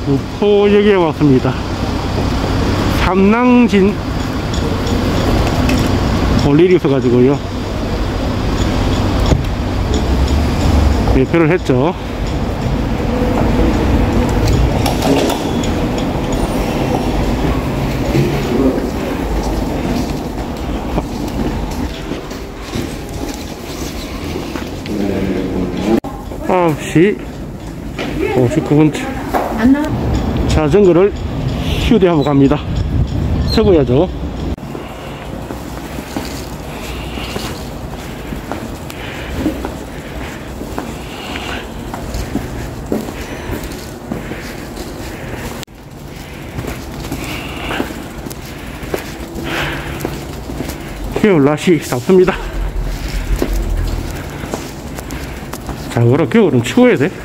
우포역에 왔습니다. 삼낭진 볼 일이 있어가지고요. 예표를 했죠. (9시 59분) 자전거를 휴대하고 갑니다. 접어야죠. 겨울 날씨 덥습니다. 자, 그럼 겨울은 추워야 돼.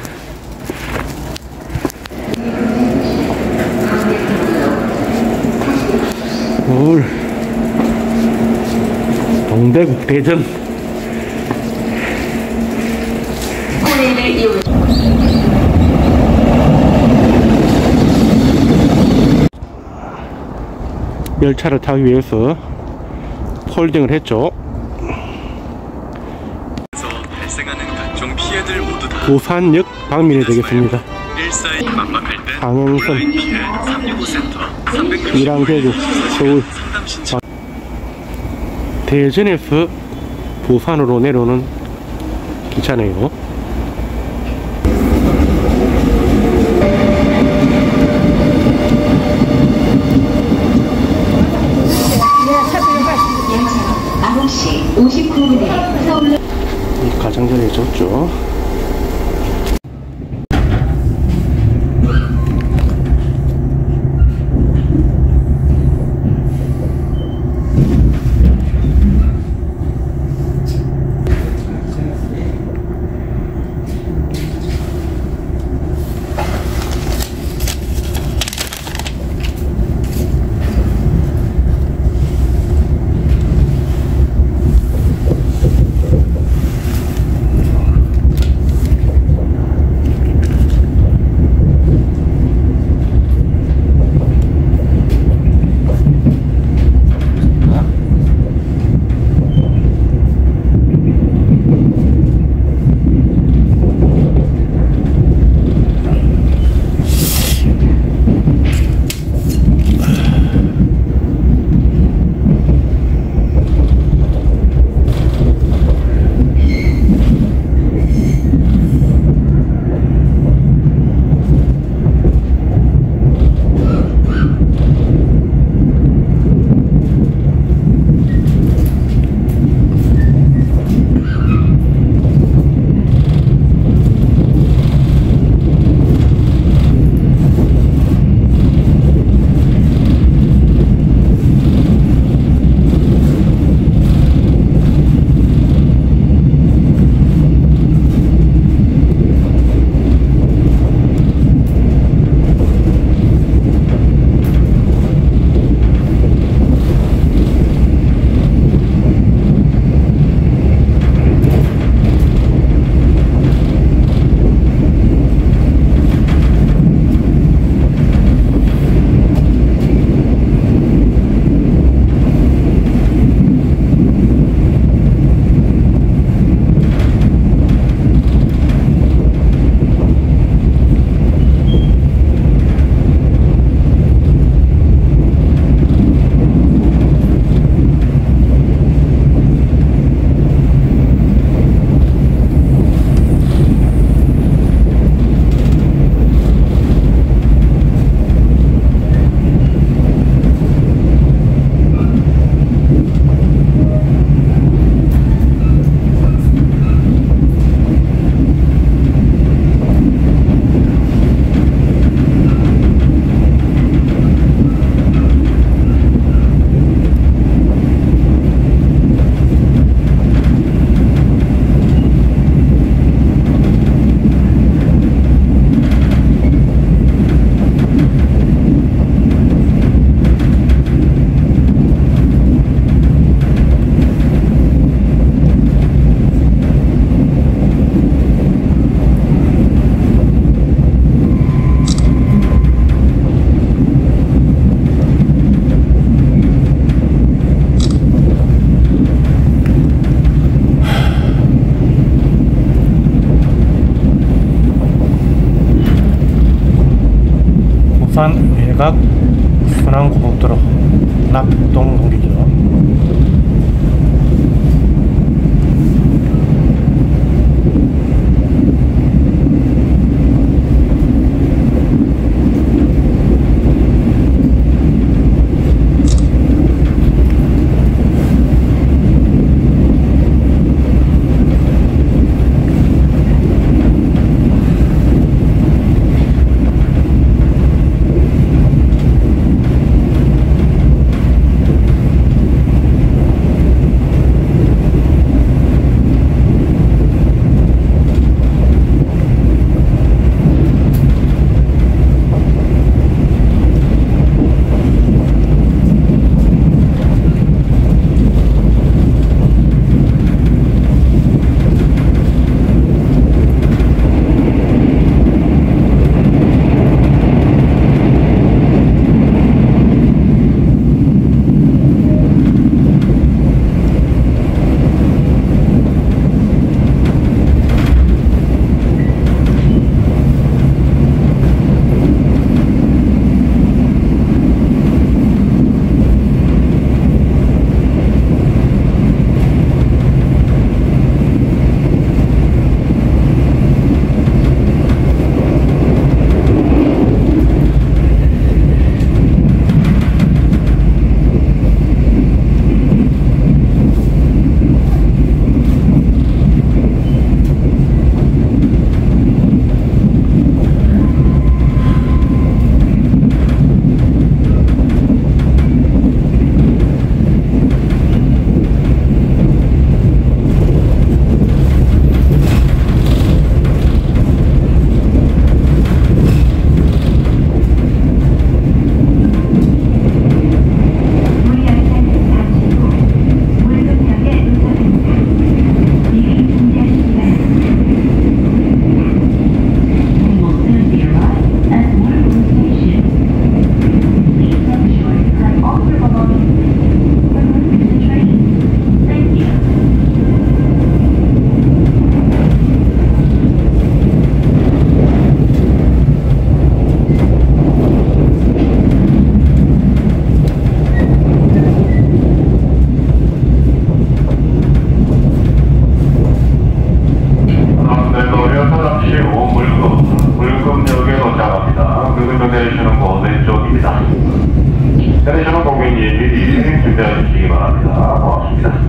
서울 동대구 대전 열차를 타기 위해서 폴딩을 했죠. 부산역 방면이 되겠습니다. 방행선 일항대교 서울 대전에서 부산으로 내려오는 기차네요. 이 가장자리에 줬죠. 부산 외곽 순환고속도로 낙동 동기죠. 내리시는 고객님 미리 준비해 주시기 바랍니다. 고맙습니다.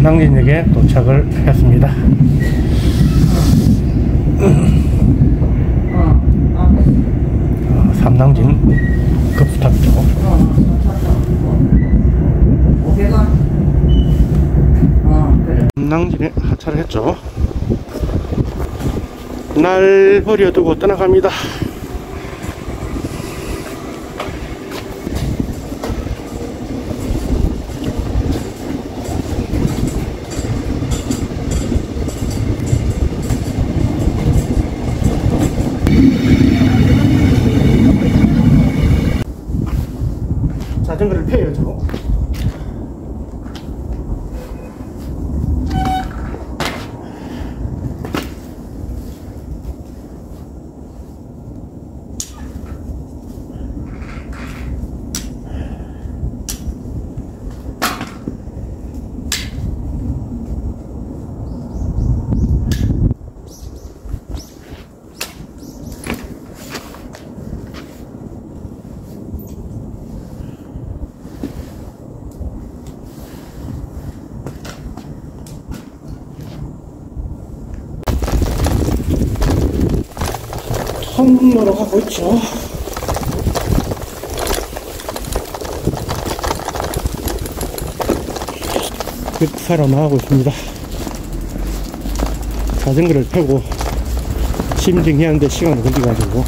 삼당진역에 도착을 했습니다. 삼당진 급수탑이죠. 삼당진에 하차를 했죠. 날 버려두고 떠나갑니다. 자전거를 펴야죠. 통로로 가고 있죠. 급사로 나가고 있습니다. 자전거를 펴고 짐 정리하는데 시간이 걸려가지고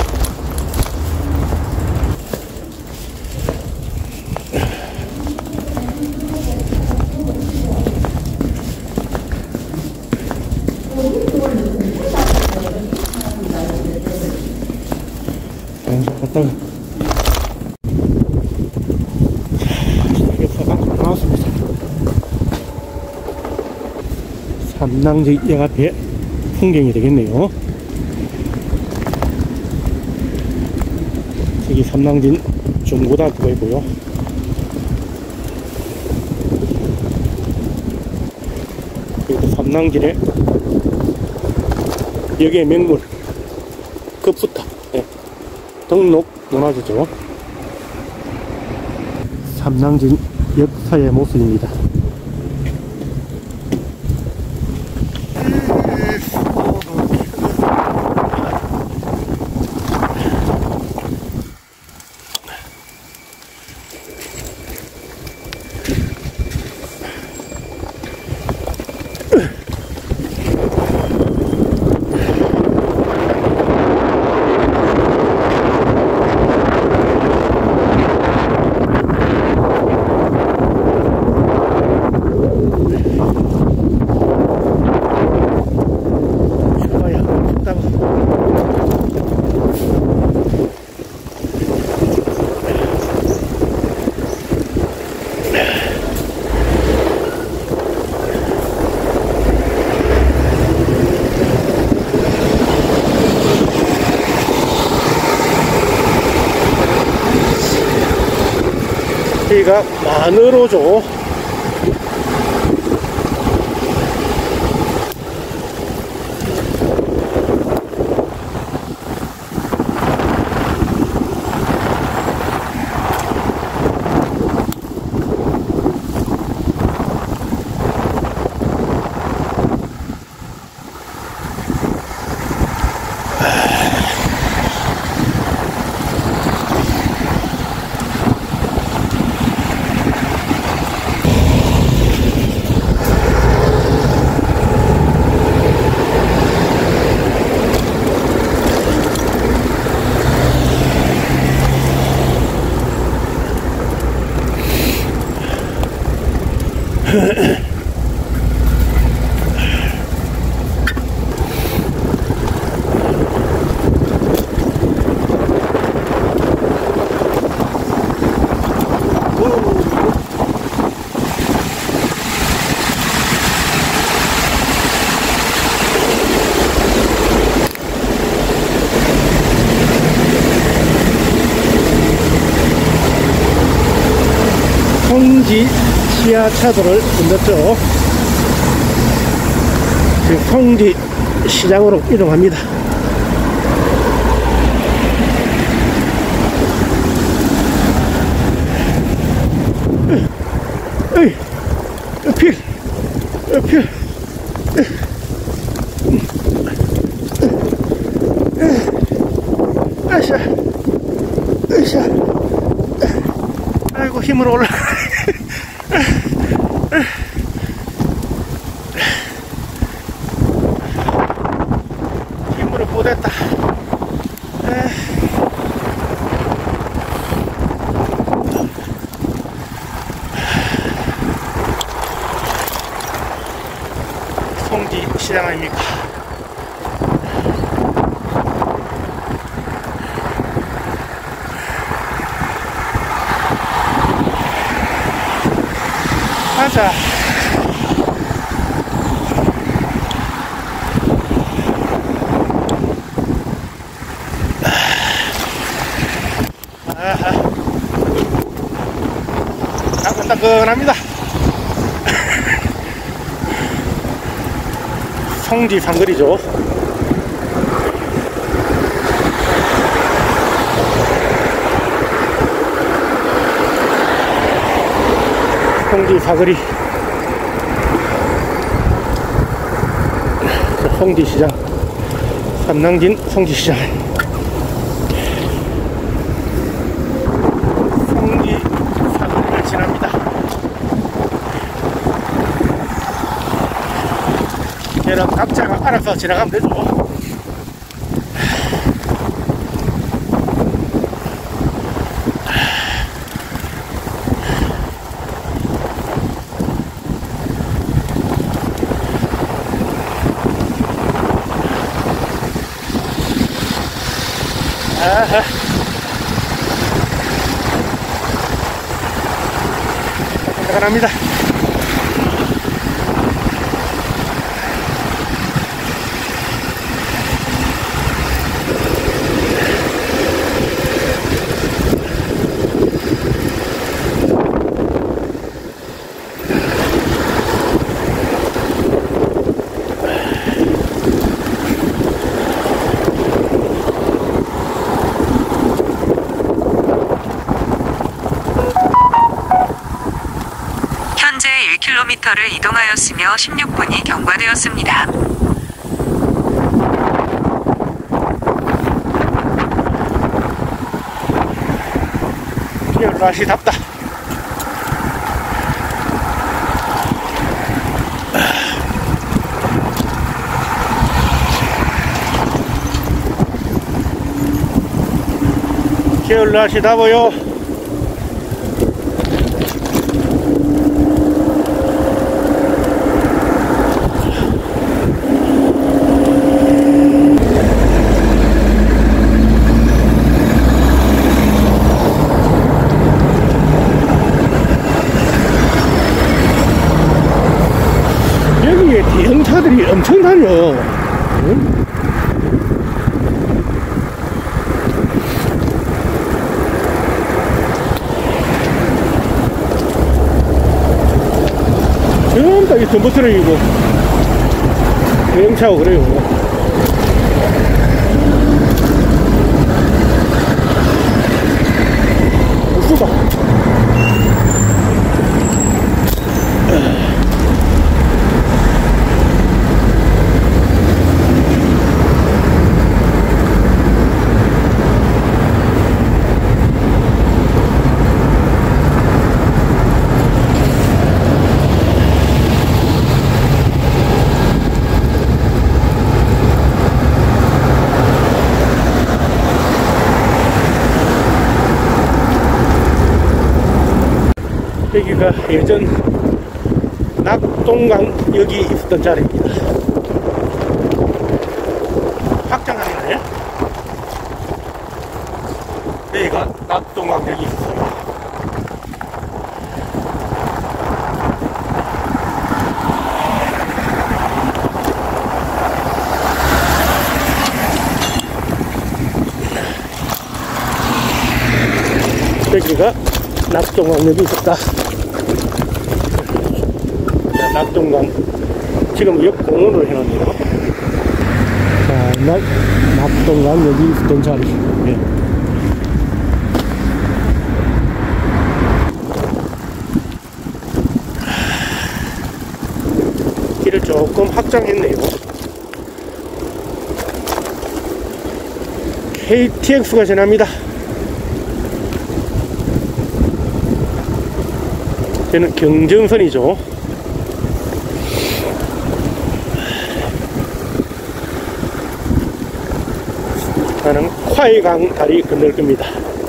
갔다가 여기서 나왔습니다. 삼당역 앞에 풍경이 되겠네요. 여기 삼당진 중고등학교가 있고요. 그리고 삼당진에 여기에 맹물 급수탑 등록 문화재죠. 삼당진 역사의 모습입니다. 여기가 마늘호죠. 송지 지하차도를 건넜죠. 송지 시장으로 이동합니다. 필 별. 으쌰. 으쌰. 아이고, 힘으로 올라가. 힘으로 못했다. 송지 시장 아닙니까? 가자. 아하. 따끈따끈합니다. 성지 상거리죠. 성지 사거리. 성지시장, 삼낭진 성지시장. 성지 사거리를 지납니다. 얘는 각자가 알아서 지나가면 되죠. 아하. 간단합니다. 현재 1km를 이동하였으며 16분이 경과되었습니다. 날씨 답다. 겨울 날씨 답어요. 여기에 대형차들이 엄청 다녀. 응? 전부 다 이 덤버트럭이고 대형차고 그래요. 우수다. 여기가 예전 낙동강역이 있었던 자리입니다. 확장하네. 여기가 낙동강역이 있었어요. 여기가 낙동강역이 있었다. 낙동강 지금 역 공원으로 해놨네요. 자, 낙동강 여기 있었던 자리. 네. 길을 조금 확장했네요. KTX가 지납니다. 얘는 경정선이죠. 나는 콰이강 다리 건널 겁니다.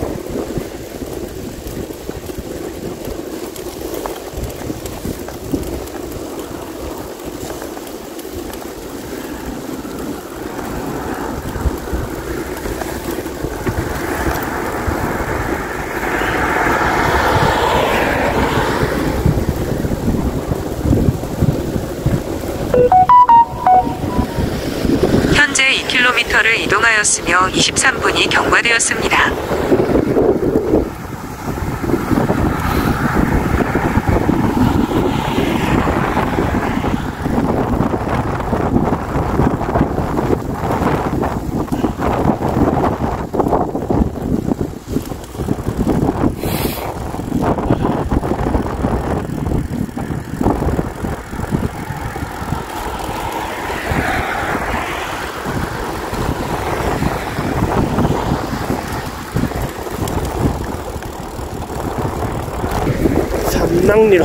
현재 2km를 이동하였으며 23분이 경과되었습니다. 삼낭리로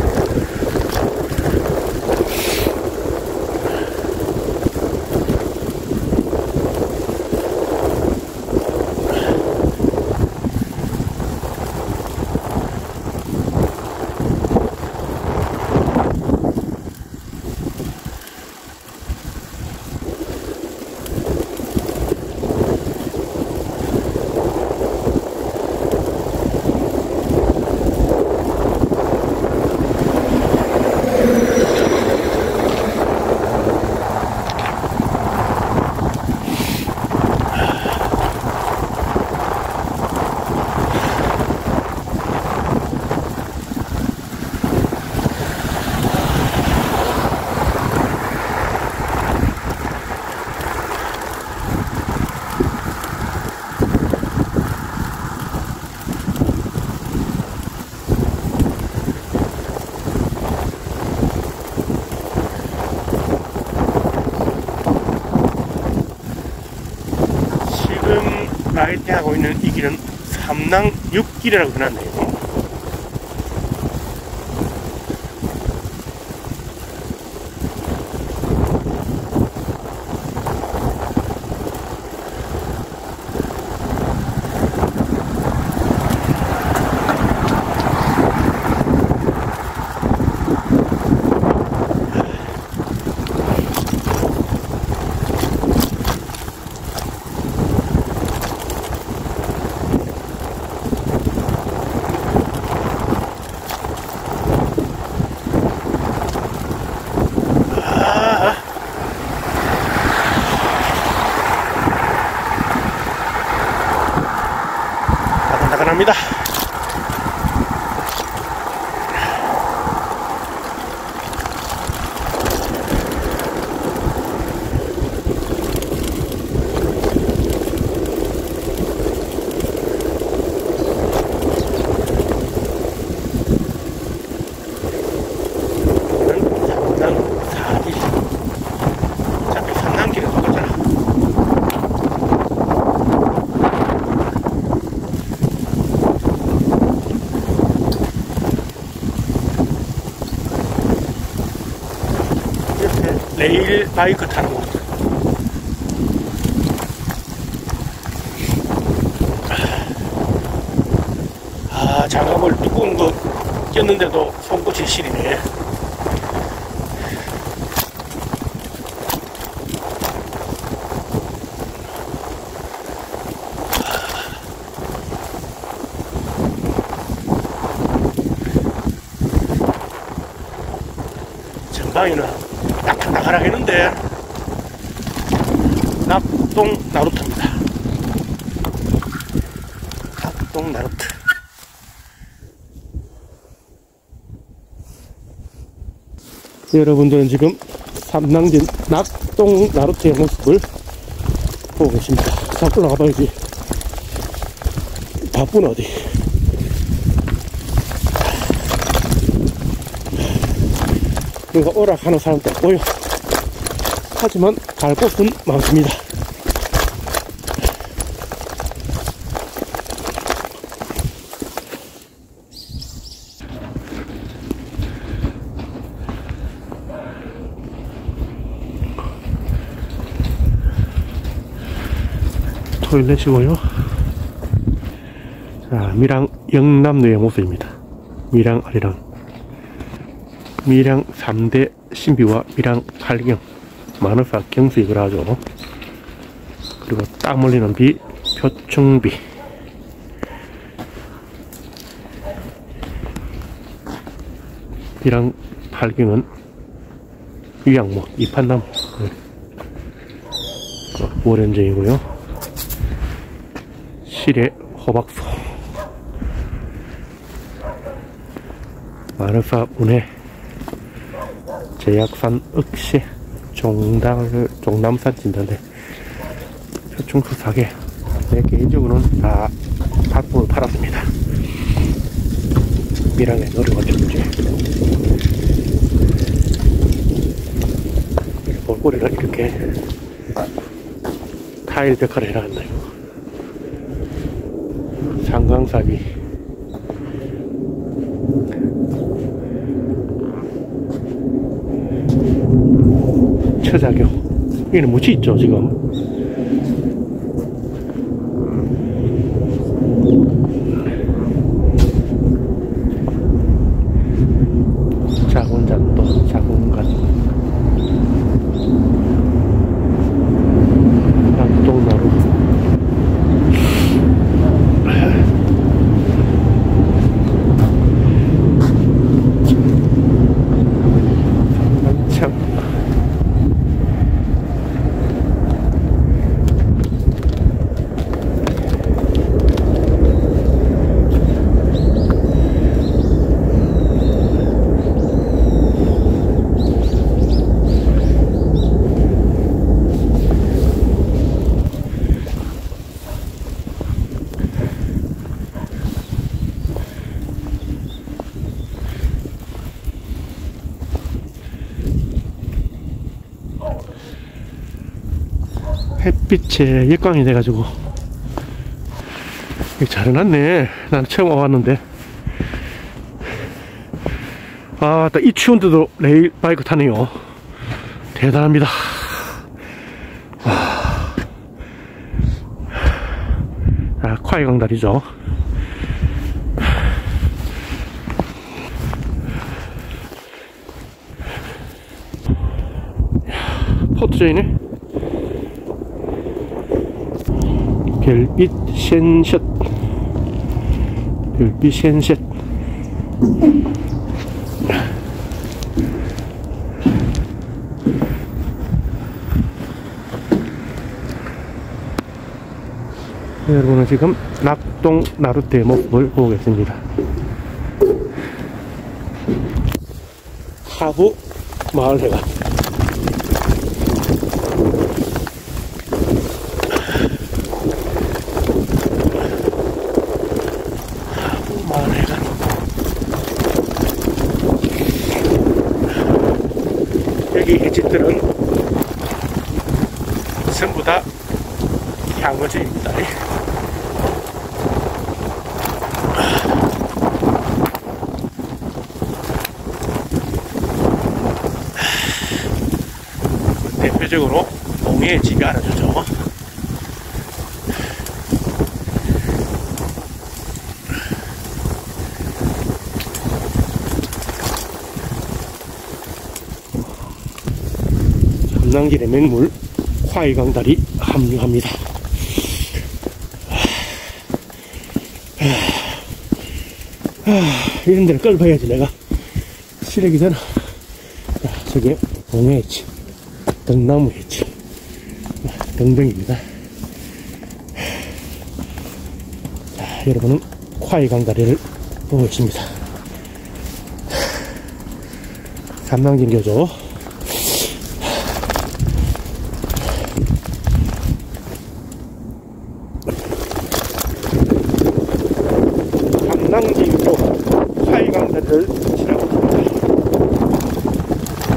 라이트하고 있는 이 길은 삼낭 6길이라고 해놨네요. 나가납니다. 레일 바이크 타는 곳. 아, 장갑을 두꺼운 거 꼈는데도 손끝이 시리네. 전방에는 딱 나가라 했는데 낙동 나루터입니다. 낙동 나루터. 여러분들은 지금 삼낭진 낙동 나루터의 모습을 보고 계십니다. 자꾸 나가봐야지. 바쁜 어디. 그러니까 오락하는 사람도 없고요. 하지만 갈 곳은 많습니다. 토일렛이고요. 자, 밀양 영남로의 모습입니다. 밀양 아리랑, 밀양 3대 신비와 밀양 팔경, 마늘사 경수익을 하죠. 그리고 땀 흘리는 비, 표충비. 밀양 팔경은 위양모, 이판나무, 월연정이고요. 실의 호박소, 마늘사 운해, 제약산 억새, 종남산 진달래, 표충수 사계. 내 개인적으로는 다 밭보를 팔았습니다. 밀양의 노래건축제. 볼거리를 이렇게 타일 데카를 해놨나요? 상강삽이, 처자교. 여기는 무치 있죠 지금. 자군잔도, 자군간, 낙동나루, 상간참, 햇빛에 역광이 돼가지고 잘 해놨네. 난 처음 와봤는데. 아, 이 추운데도 레일 바이크 타네요. 대단합니다. 아, 콰이강다리죠. 포트제이네. 별빛 셴샷, 별빛 셴샷. 여러분은 지금 낙동 나루트의 모습을 보고 계십니다. 하부 마을회관. 여기 햇빛들은 전부 다 향어지입니다. 대표적으로 동해의 집이 알아주죠. 남낭길의 맹물 콰이강다리 합류합니다. 이런 데를 끌어봐야지 내가. 시래기 전에. 저게 동해치, 등나무해치 등등입니다. 여러분은 콰이강다리를 보고 있습니다. 삼낭진교죠. 삼낭진교 콰이강다리를 지나고 있습니다.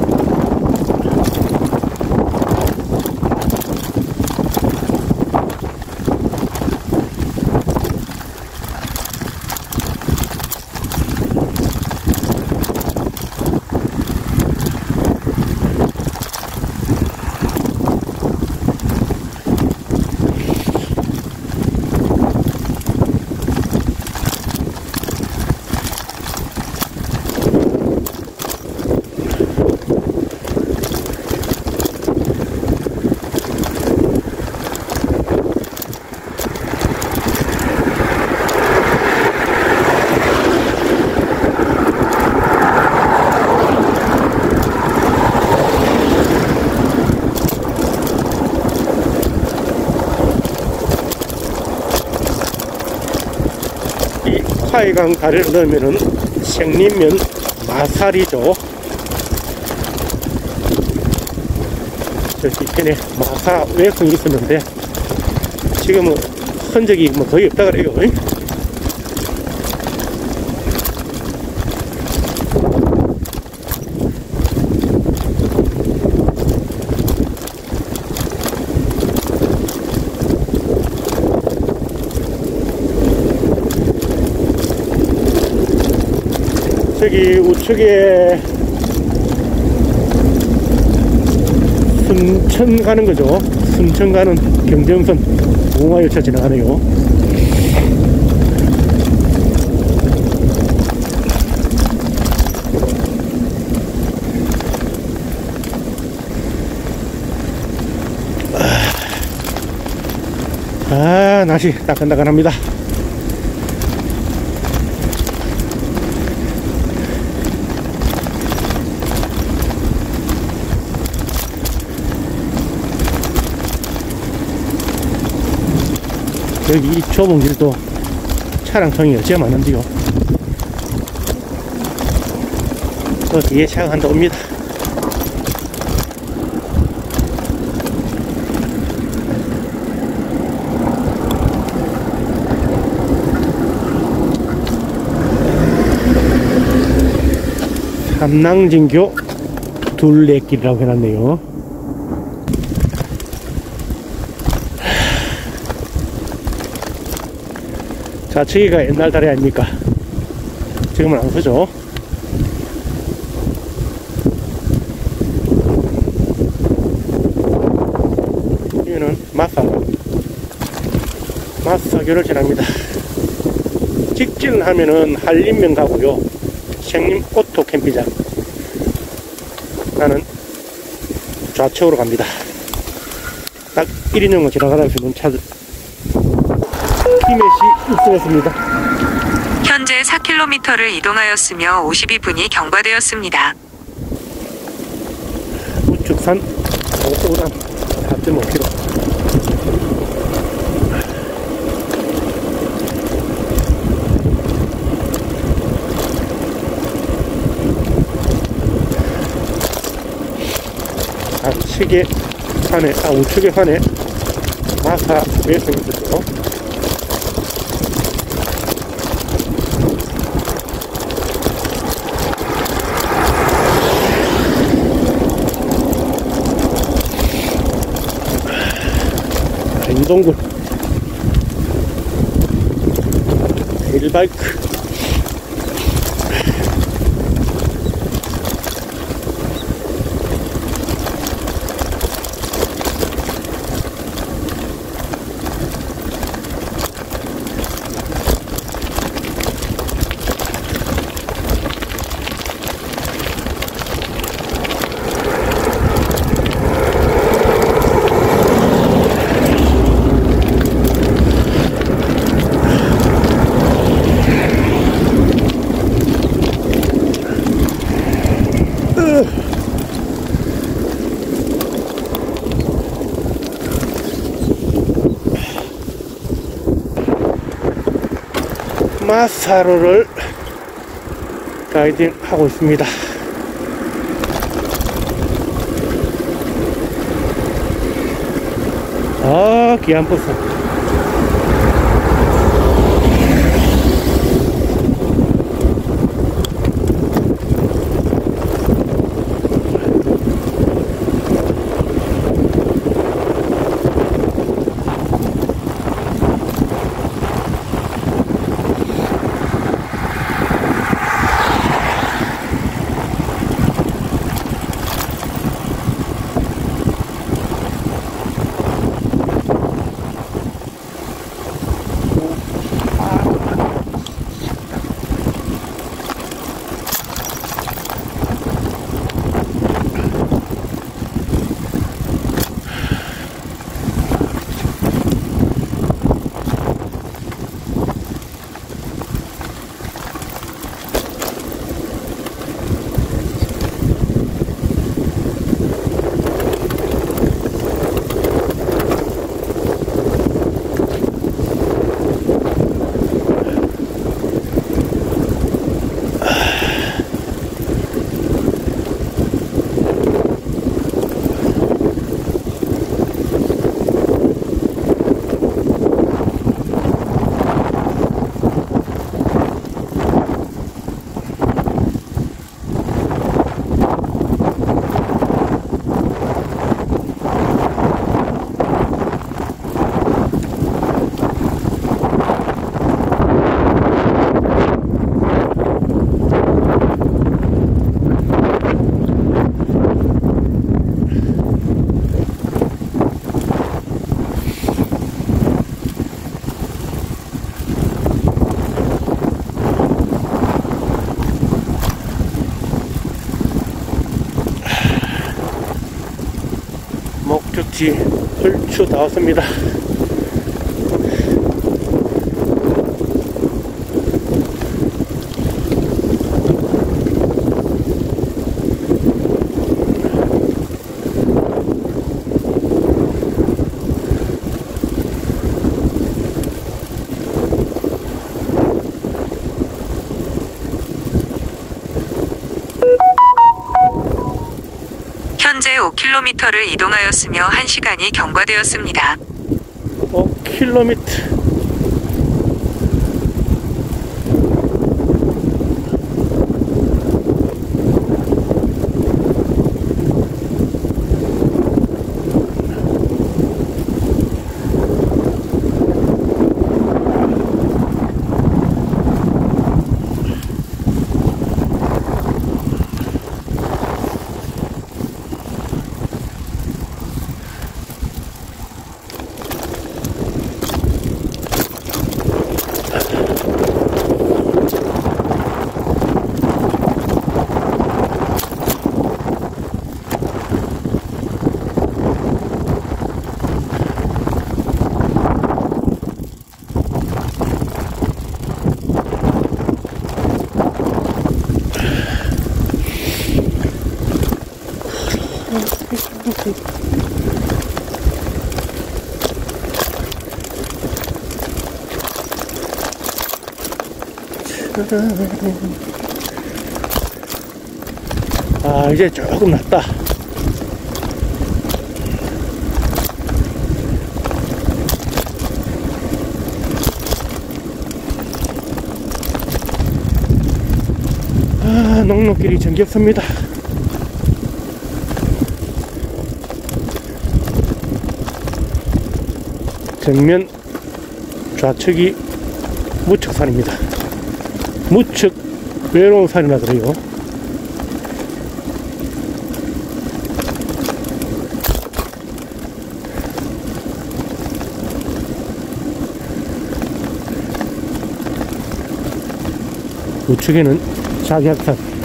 파이강 다리를 넣으면은 생리면 마살이죠. 저기 이편에 마사 외풍이 있었는데 지금은 흔적이 뭐 거의 없다 그래요. 저기 우측에 순천 가는 거죠. 순천 가는 경정선 공화열차 지나가네요. 날씨 따끈따끈합니다. 여기 이 좁은 길도 차량통이 어찌 많은데요. 또 뒤에 차가 한다 옵니다. 삼낭진교 둘레길이라고 해놨네요. 좌측이가 옛날 다리 아닙니까? 지금은 안 쓰죠. 여기는 마사교를 지납니다. 직진하면은 한림면 가고요. 생림 오토 캠핑장. 나는 좌측으로 갑니다. 딱 1인용으로 지나가다 보면 차들 히메시 입수했습니다. 현재 4km를 이동하였으며 52분이 경과되었습니다. 우측산 5호단 4.5km. 좌측의 산에, 우측의 산에 마사 외성이 있었죠. 인동군 일바이크. 마사로를 가이딩 하고 있습니다. 기안버스. 어딘지 얼추 다 왔습니다. 현재 5km를 이동하였으며 1시간이 경과되었습니다. 5km. 아, 이제 조금 낫다. 아, 농로길이 정겹습니다. 정면 좌측이 무척산입니다. 무척 외로운 산이라 그래요. 우측에는 작약산.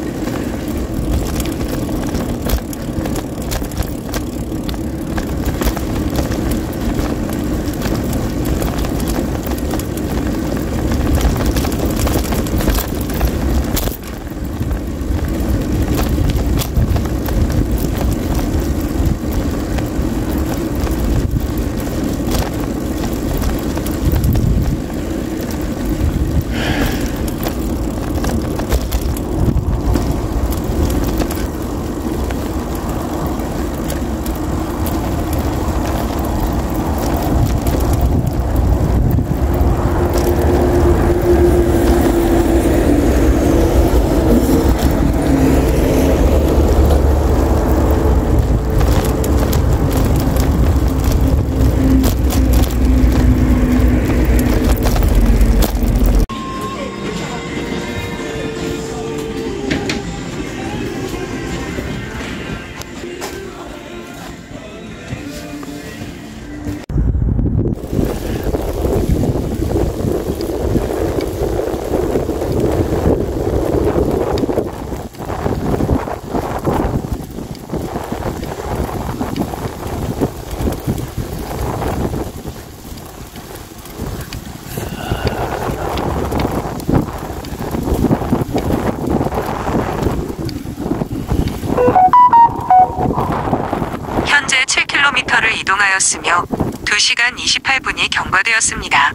현재 7km를 이동하였으며 2시간 28분이 경과되었습니다.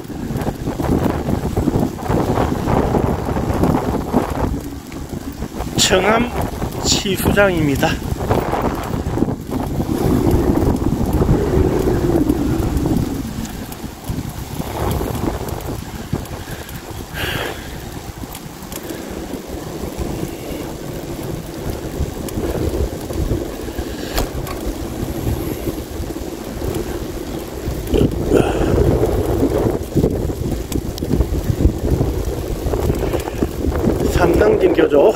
청암 치수장입니다. 삼당진교죠.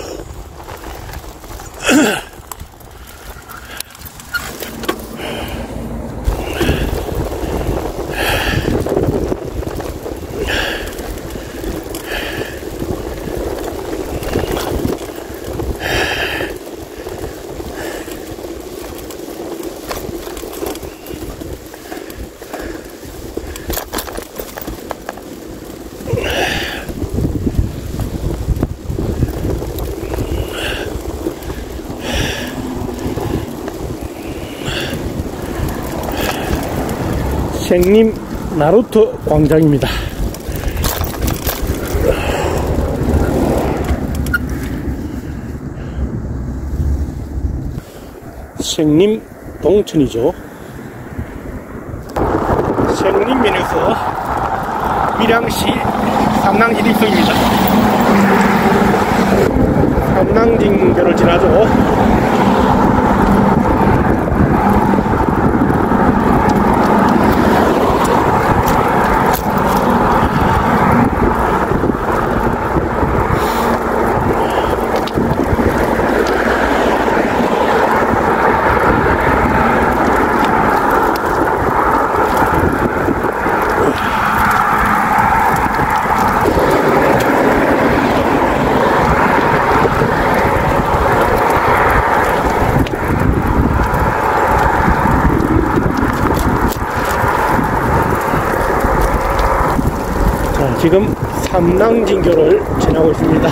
생림 나루토 광장입니다. 생림 동천이죠. 생림면에서 밀양시 삼낭진 입성입니다. 삼낭진교를 지나죠. 지금 삼낭진교를 지나고 있습니다.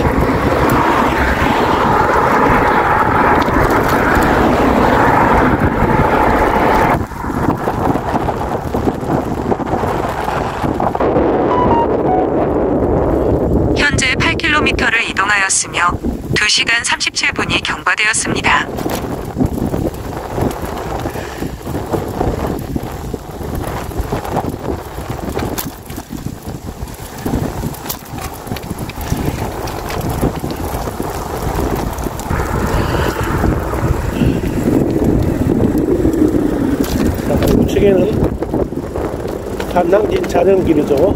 현재 8km를 이동하였으며 2시간 37분이 경과되었습니다. 우측에는 삼낭진 자전거길이죠.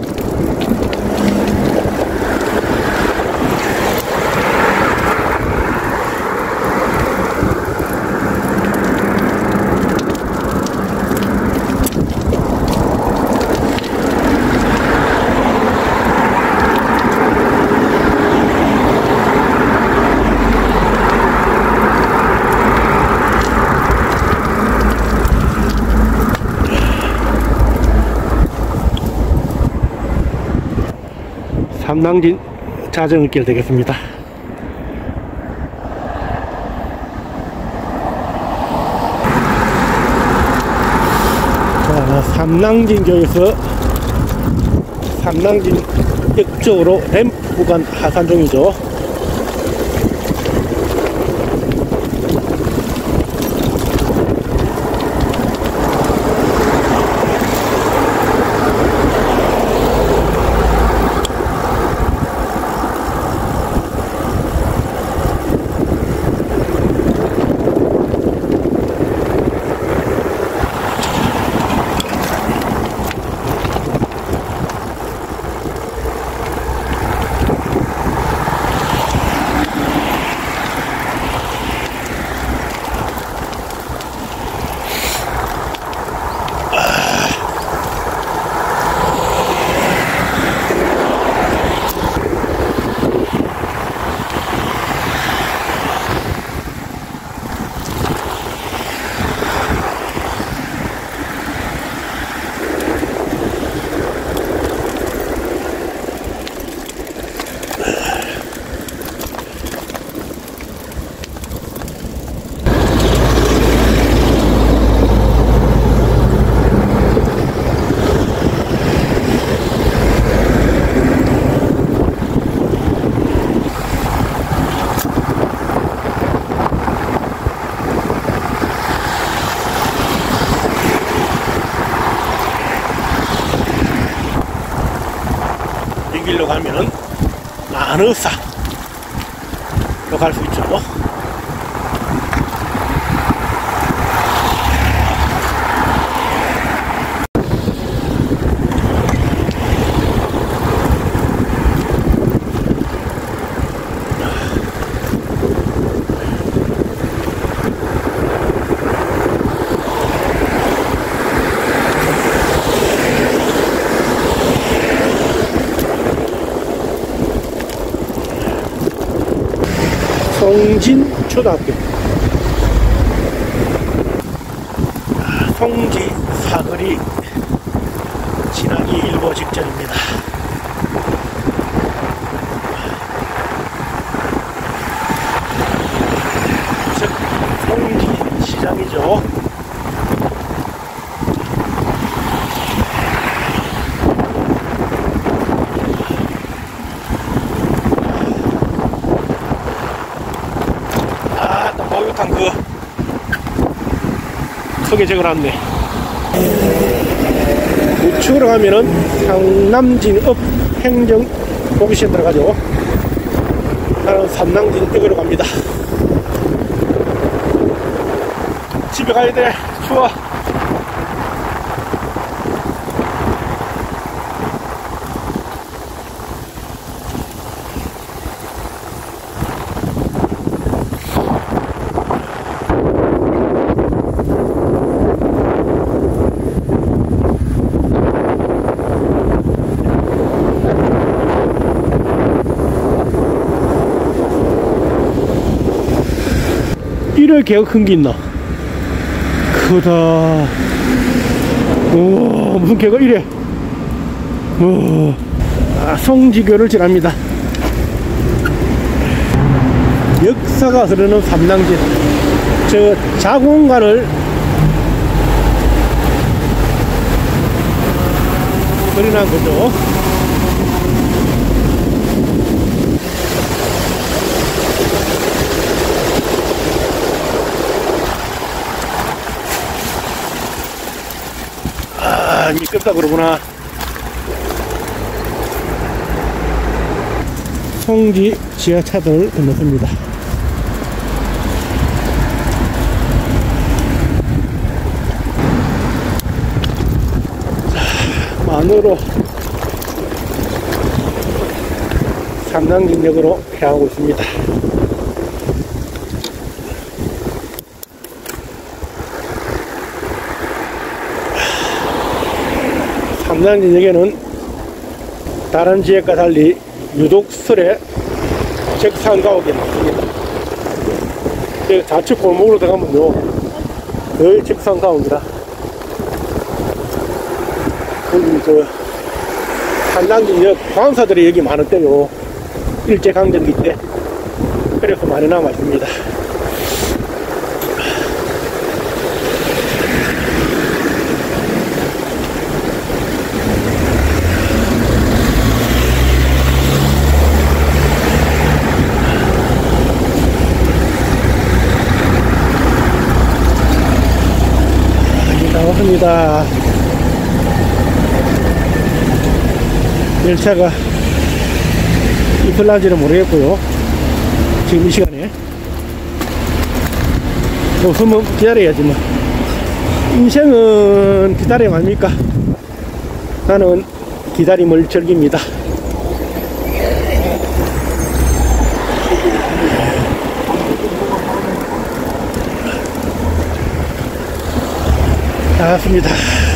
삼낭진 자전거길 되겠습니다. 자, 삼낭진교에서 삼낭진 역쪽으로 램프 구간 하산 중이죠. 이 길로 가면은 안의사로 갈 수 있죠. 성진초등학교, 성지 사거리 지나기 일보 직전입니다. 즉 성지 시장이죠. 크게 적어놨네. 우측으로 가면은 상남진읍 행정보기센터로 가죠. 나는 삼남진읍으로 갑니다. 집에 가야 돼. 추워. 이래 개가 큰 게 있나? 크다. 우와, 무슨 개가 이래. 우와. 아, 송지교를 지납니다. 역사가 흐르는 삼당진. 저 자공간을 그려놓은 거죠. 아, 미끄럽다 그러구나. 송지 지하차도를 건넜습니다. 만으로 삼당진역으로 향하고 있습니다. 삼당진역에는 다른 지역과 달리 유독 설에 적산 가옥이 많습니다. 좌측 골목으로 들어가면요 거의 적산 가옥이라 여기 저 삼당진역 관사들이 여기 많았대요. 일제강점기 때. 그래서 많이 남아있습니다. 나왔습니다. 열차가 입을란지는 모르겠고요. 지금 이 시간에 웃으면 기다려야지 뭐. 인생은 기다림 아닙니까? 나는 기다림을 즐깁니다. 나왔습니다.